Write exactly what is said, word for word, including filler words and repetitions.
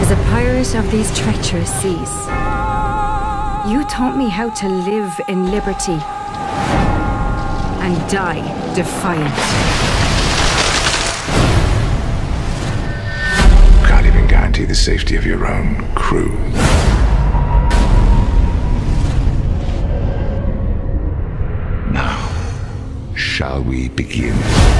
As a pirate of these treacherous seas, you taught me how to live in liberty and die defiant. Can't even guarantee the safety of your own crew. Now, shall we begin?